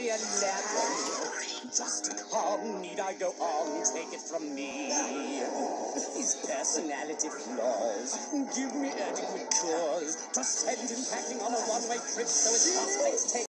Aladdin. Just how need I go on? Take it from me. His personality flaws give me adequate cause to send him packing on a one-way trip, so his prospects take